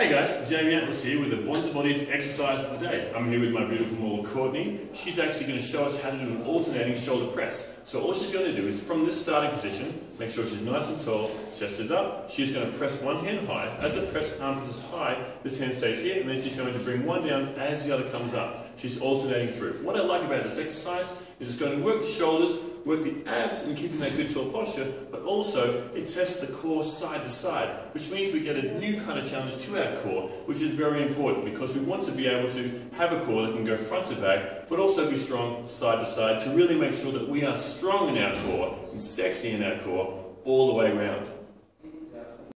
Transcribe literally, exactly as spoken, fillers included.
Hey guys, Jamie Atlas here with the Bonza Bodies exercise of the day. I'm here with my beautiful model Courtney. She's actually going to show us how to do an alternating shoulder press. So all she's going to do is from this starting position, make sure she's nice and tall, chest is up. She's going to press one hand high. As the press arm presses high, this hand stays here, and then she's going to bring one down as the other comes up. She's alternating through. What I like about this exercise is it's going to work the shoulders, work the abs in keeping that good tall posture, but also it tests the core side to side, which means we get a new kind of challenge to our core, which is very important because we want to be able to have a core that can go front to back, but also be strong side to side to really make sure that we are strong in our core and sexy in our core all the way around.